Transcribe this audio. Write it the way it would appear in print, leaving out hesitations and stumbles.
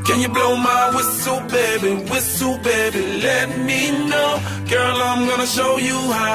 Can you blow my whistle, baby, let me know. Girl, I'm gonna show you how.